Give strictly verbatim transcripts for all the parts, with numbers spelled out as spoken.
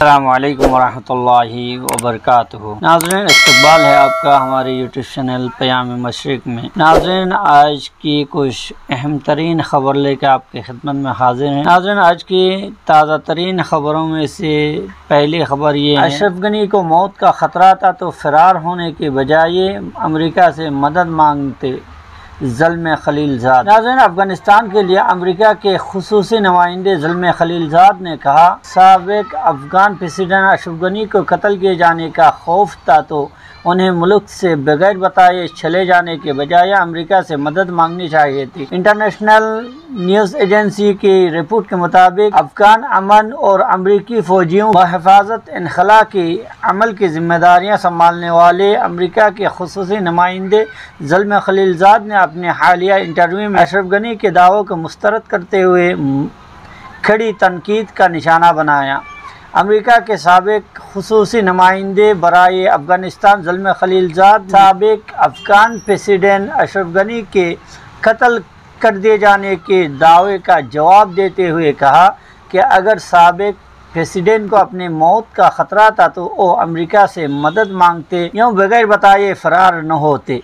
السلام علیکم ورحمۃ اللہ وبرکاتہ۔ ناظرین، استقبال ہے آپ کا ہمارے یوٹیوب چینل پیام مشرق میں۔ ناظرین، آج کی کچھ اہم ترین خبر لے کے آپ کی خدمت میں حاضر ہیں۔ ناظرین، آج کی تازہ ترین خبروں میں سے پہلی خبر یہ ہے، اشرف غنی کو موت کا خطرہ تھا تو فرار ہونے کے بجائے امریکہ سے مدد مانگتے زلم خلیلزاد۔ ناظرین، افغانستان کے لیے امریکہ کے خصوصی نمائندے زلم خلیلزاد نے کہا، سابق افغان پریزیڈنٹ اشرف غنی کو قتل کیے جانے کا خوف تھا تو انہیں ملک سے بغیر بتائے چلے جانے کے بجائے امریکہ سے مدد مانگنی چاہیے تھی۔ انٹرنیشنل نیوز ایجنسی کی رپورٹ کے مطابق افغان امن اور امریکی فوجیوں بحفاظت انخلا کی عمل کی ذمہ داریاں سنبھالنے والے امریکہ کے خصوصی نمائندے زلم خلیلزاد نے اپنے حالیہ انٹرویو میں اشرف غنی کے دعووں کو مسترد کرتے ہوئے کھڑی تنقید کا نشانہ بنایا۔ امریکہ کے سابق خصوصی نمائندے برائے افغانستان زلم خلیلزاد سابق افغان پریزیڈنٹ اشرف غنی کے قتل کر دیے جانے کے دعوے کا جواب دیتے ہوئے کہا کہ اگر سابق پریزیڈنٹ کو اپنے موت کا خطرہ تھا تو وہ امریکہ سے مدد مانگتے یوں بغیر بتائے فرار نہ ہوتے۔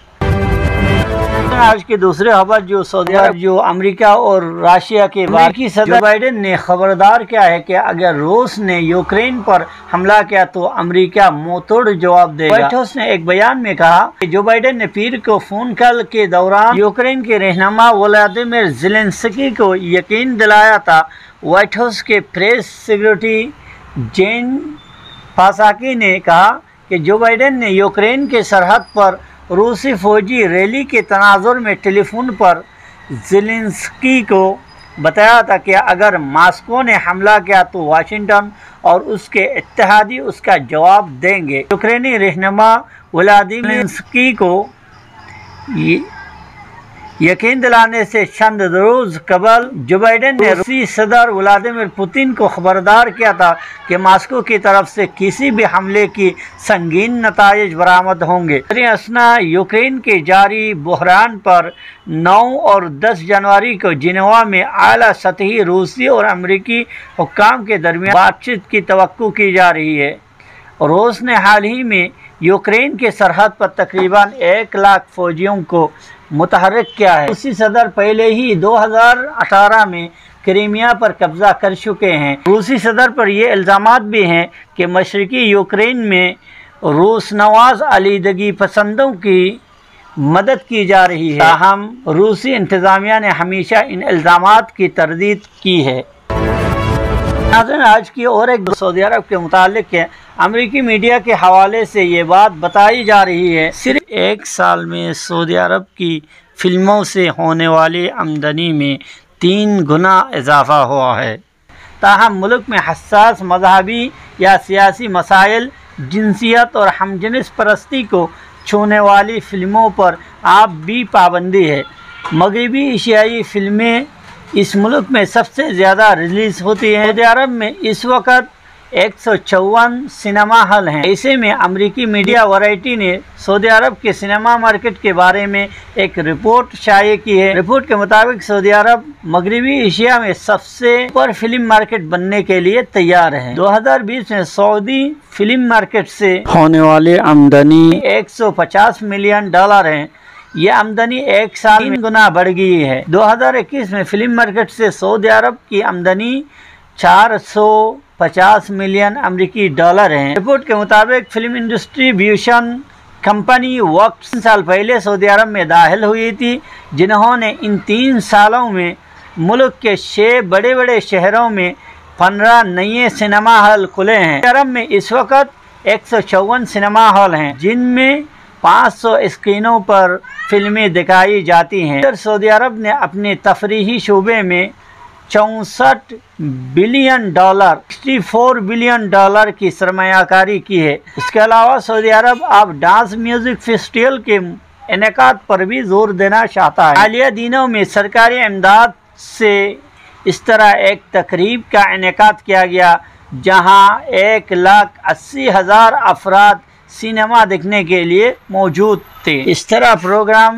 آج کی دوسری خبر جو سعودی عرب جو امریکہ اور راشیا کے امریکی صدر جو بائیڈن نے خبردار کیا ہے کہ اگر روس نے یوکرین پر حملہ کیا تو امریکہ منہ توڑ جواب دے گا۔ وائٹ ہاؤس نے ایک بیان میں کہا کہ جو بائیڈن نے پیر کو فون کال کے دوران یوکرین کے رہنما ولادیمیر زیلنسکی کو یقین دلایا تھا۔ وائٹ ہاؤس کے پریس سیکریٹری جین پاساکی نے کہا کہ جو بائیڈن نے یوکرین کے سرحد پر روسی فوجی ریلی کے تناظر میں ٹیلی فون پر زیلنسکی کو بتایا تھا کہ اگر ماسکو نے حملہ کیا تو واشنگٹن اور اس کے اتحادی اس کا جواب دیں گے۔ یوکرینی رہنما ولادیمیر زیلنسکی کو یقین دلانے سے چند روز قبل جو بائیڈن نے روسی صدر ولادیمیر پوتین کو خبردار کیا تھا کہ ماسکو کی طرف سے کسی بھی حملے کی سنگین نتائج برآمد ہوں گے۔ اثنا یوکرین کے جاری بحران پر نو اور دس جنوری کو جنیوا میں اعلیٰ سطحی روسی اور امریکی حکام کے درمیان بات چیت کی توقع کی جا رہی ہے۔ روس نے حال ہی میں یوکرین کے سرحد پر تقریباً ایک لاکھ فوجیوں کو متحرک کیا ہے۔ روسی صدر پہلے ہی دو ہزار اٹھارہ میں کریمیا پر قبضہ کر چکے ہیں۔ روسی صدر پر یہ الزامات بھی ہیں کہ مشرقی یوکرین میں روس نواز علیحدگی پسندوں کی مدد کی جا رہی ہے، تاہم روسی انتظامیہ نے ہمیشہ ان الزامات کی تردید کی ہے۔ ناظرین، آج کی اور ایک سعودی عرب کے متعلق ہے۔ امریکی میڈیا کے حوالے سے یہ بات بتائی جا رہی ہے صرف ایک سال میں سعودی عرب کی فلموں سے ہونے والی آمدنی میں تین گنا اضافہ ہوا ہے، تاہم ملک میں حساس مذہبی یا سیاسی مسائل، جنسیت اور ہم جنس پرستی کو چھونے والی فلموں پر اب بھی پابندی ہے۔ مغربی ایشیائی فلمیں اس ملک میں سب سے زیادہ ریلیز ہوتی ہیں۔ سعودی عرب میں اس وقت ایک سو چون سنیما ہال ہیں۔ ایسے میں امریکی میڈیا ویرائٹی نے سعودی عرب کے سنیما مارکیٹ کے بارے میں ایک رپورٹ شائع کی ہے۔ رپورٹ کے مطابق سعودی عرب مغربی ایشیا میں سب سے بڑا فلم مارکیٹ بننے کے لیے تیار ہے۔ دو ہزار بیس میں سعودی فلم مارکیٹ سے ہونے والی آمدنی ایک سو پچاس ملین ڈالر ہے۔ یہ آمدنی ایک سال میں گنا بڑھ گئی ہے۔ دو ہزار اکیس میں فلم مارکیٹ سے سعودی عرب کی آمدنی چار سو پچاس ملین امریکی ڈالر ہیں۔ رپورٹ کے مطابق فلم انڈسٹری بیوشن کمپنی وقت تین سال پہلے سعودی عرب میں داخل ہوئی تھی، جنہوں نے ان تین سالوں میں ملک کے چھ بڑے بڑے شہروں میں پندرہ نئے سنیما ہال کھلے ہیں۔ سعودی عرب میں اس وقت ایک سو چون سنیما ہال ہیں، جن میں پانچ سو اسکرینوں پر فلمیں دکھائی جاتی ہیں۔ سعودی عرب نے اپنے تفریحی شعبے میں چونسٹھ بلین ڈالر چوالیس بلین ڈالر کی سرمایہ کاری کی ہے۔ اس کے علاوہ سعودی عرب اب ڈانس میوزک فیسٹیول کے انعقاد پر بھی زور دینا چاہتا ہے۔ حالیہ دنوں میں سرکاری امداد سے اس طرح ایک تقریب کا انعقاد کیا گیا جہاں ایک لاکھ اسی ہزار افراد سینما دیکھنے کے لیے موجود تھے۔ اس طرح پروگرام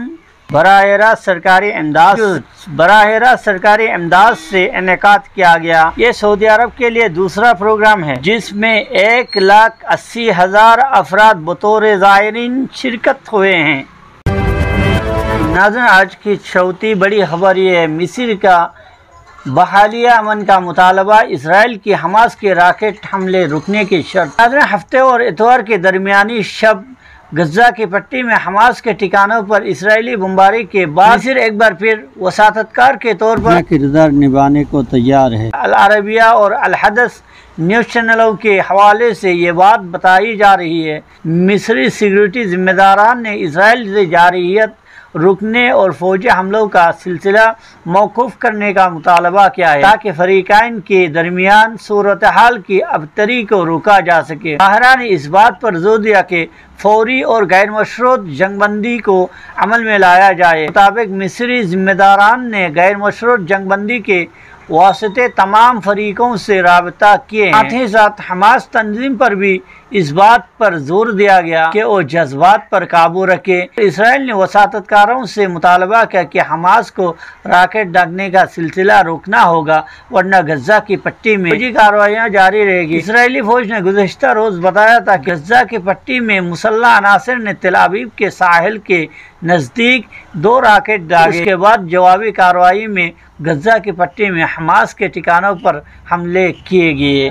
براہ راست سرکاری امداد براہ راست سرکاری امداد سے انعقاد کیا گیا۔ یہ سعودی عرب کے لیے دوسرا پروگرام ہے جس میں ایک لاکھ اسی ہزار افراد بطور زائرین شرکت ہوئے ہیں۔ ناظرین، آج کی چوتھی بڑی خبر یہ ہے، مصر کا بحالیہ امن کا مطالبہ، اسرائیل کی حماس کے راکٹ حملے رکنے کی شرط۔ ناظرین، ہفتے اور اتوار کے درمیانی شب غزہ کی پٹی میں حماس کے ٹھکانوں پر اسرائیلی بمباری کے بعد مصر ایک بار پھر وساطت کار کے طور پر کردار نبھانے کو تیار ہے۔ العربیہ اور الحدث نیوز چینلوں کے حوالے سے یہ بات بتائی جا رہی ہے، مصری سیکورٹی ذمہ داران نے اسرائیل سے جارحیت رکنے اور فوجی حملوں کا سلسلہ موقوف کرنے کا مطالبہ کیا ہے تاکہ فریقین کے درمیان صورتحال کی ابتری کو روکا جا سکے۔ ماہران نے اس بات پر زور دیا کہ فوری اور غیر مشروط جنگ بندی کو عمل میں لایا جائے۔ مطابق مصری ذمہ داران نے غیر مشروط جنگ بندی کے واسطے تمام فریقوں سے رابطہ کیے ہیں۔ ساتھ ہی ساتھ حماس تنظیم پر بھی اس بات پر زور دیا گیا کہ وہ جذبات پر قابو رکھے۔ اسرائیل نے وساطت کاروں سے مطالبہ کیا کہ حماس کو راکٹ داغنے کا سلسلہ روکنا ہوگا ورنہ غزہ کی پٹی میں فوجی کارروائیاں جاری رہے گی۔ اسرائیلی فوج نے گزشتہ روز بتایا تھا کہ غزہ کی پٹی میں مسلح عناصر نے تل ابیب کے ساحل کے نزدیک دو راکٹ داغے۔ اس کے بعد جوابی کارروائی میں غزہ کی پٹی میں حماس کے ٹھکانوں پر حملے کیے گئے۔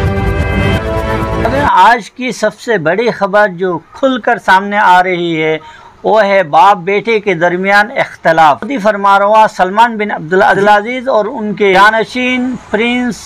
آج کی سب سے بڑی خبر جو کھل کر سامنے آ رہی ہے وہ ہے باپ بیٹے کے درمیان اختلاف۔ سعودی فرمانروا سلمان بن عبدالعزیز اور ان کے جانشین پرنس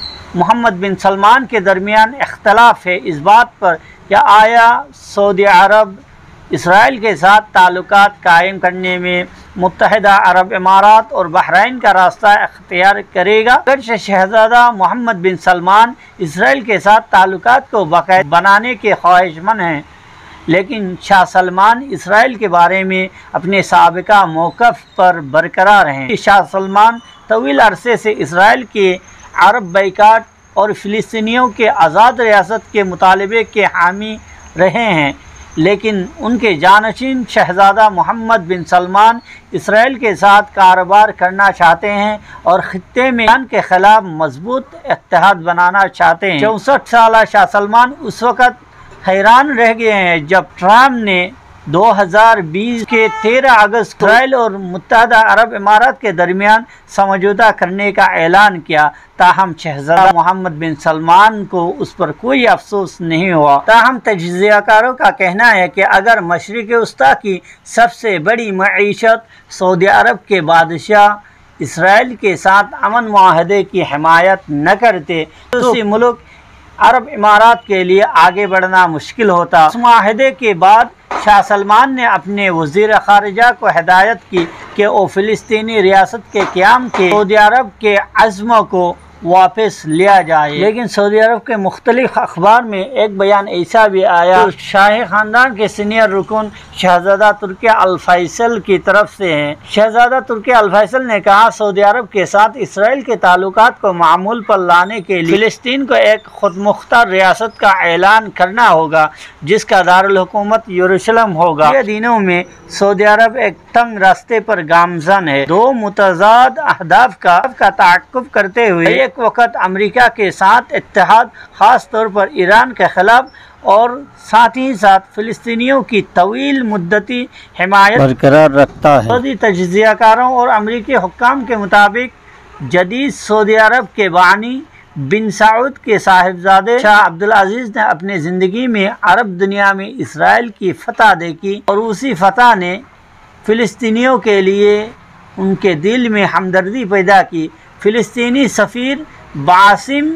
محمد بن سلمان کے درمیان اختلاف ہے اس بات پر کہ آیا سعودی عرب اسرائیل کے ساتھ تعلقات قائم کرنے میں متحدہ عرب امارات اور بحرین کا راستہ اختیار کرے گا۔ اگرچہ شہزادہ محمد بن سلمان اسرائیل کے ساتھ تعلقات کو باقاعدہ بنانے کے خواہش مند ہیں، لیکن شاہ سلمان اسرائیل کے بارے میں اپنے سابقہ موقف پر برقرار ہیں۔ شاہ سلمان طویل عرصے سے اسرائیل کے عرب بائیکاٹ اور فلسطینیوں کے آزاد ریاست کے مطالبے کے حامی رہے ہیں، لیکن ان کے جانشین شہزادہ محمد بن سلمان اسرائیل کے ساتھ کاروبار کرنا چاہتے ہیں اور خطے میں ایران کے خلاف مضبوط اتحاد بنانا چاہتے ہیں۔ چونسٹھ سالہ شاہ سلمان اس وقت حیران رہ گئے ہیں جب ٹرمپ نے دو ہزار بیس کے تیرہ اگست کو اسرائیل اور متحدہ عرب امارات کے درمیان سمجھوتہ کرنے کا اعلان کیا، تاہم شہزادہ محمد بن سلمان کو اس پر کوئی افسوس نہیں ہوا۔ تاہم تجزیہ کاروں کا کہنا ہے کہ اگر مشرق وسطیٰ کی سب سے بڑی معیشت سعودی عرب کے بادشاہ اسرائیل کے ساتھ امن معاہدے کی حمایت نہ کرتے تو اسی ملک عرب امارات کے لیے آگے بڑھنا مشکل ہوتا۔ اس معاہدے کے بعد شاہ سلمان نے اپنے وزیر خارجہ کو ہدایت کی کہ وہ فلسطینی ریاست کے قیام کے سعودی عرب کے عزم کو واپس لیا جائے، لیکن سعودی عرب کے مختلف اخبار میں ایک بیان ایسا بھی آیا جو شاہی خاندان کے سینئر رکن شہزادہ ترکی الفیصل کی طرف سے ہیں۔ شہزادہ ترکی الفیصل نے کہا سعودی عرب کے ساتھ اسرائیل کے تعلقات کو معمول پر لانے کے لیے فلسطین کو ایک خود مختار ریاست کا اعلان کرنا ہوگا جس کا دارالحکومت یروشلم ہوگا۔ یہ دنوں میں سعودی عرب ایک تنگ راستے پر گامزن ہے، دو متضاد اہداف کا کا تعاقب کرتے ہوئے ایک وقت امریکہ کے ساتھ اتحاد، خاص طور پر ایران کے خلاف، اور ساتھ ہی ساتھ فلسطینیوں کی طویل مدتی حمایت برقرار رکھتا ہے۔ سعودی تجزیہ کاروں اور امریکی حکام کے مطابق جدید سعودی عرب کے بانی بن سعود کے صاحبزادے شاہ عبدالعزیز نے اپنی زندگی میں عرب دنیا میں اسرائیل کی فتح دیکھی اور اسی فتح نے فلسطینیوں کے لیے ان کے دل میں ہمدردی پیدا کی۔ فلسطینی سفیر باسم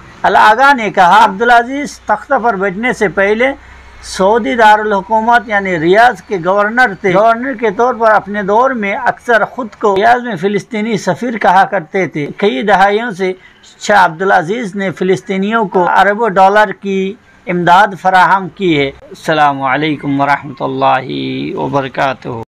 الآغا نے کہا عبدالعزیز تختہ پر بیٹھنے سے پہلے سعودی دارالحکومت یعنی ریاض کے گورنر تھے۔ گورنر کے طور پر اپنے دور میں اکثر خود کو ریاض میں فلسطینی سفیر کہا کرتے تھے۔ کئی دہائیوں سے شاہ عبدالعزیز نے فلسطینیوں کو اربوں ڈالر کی امداد فراہم کی ہے۔ السلام علیکم ورحمۃ اللہ وبرکاتہ۔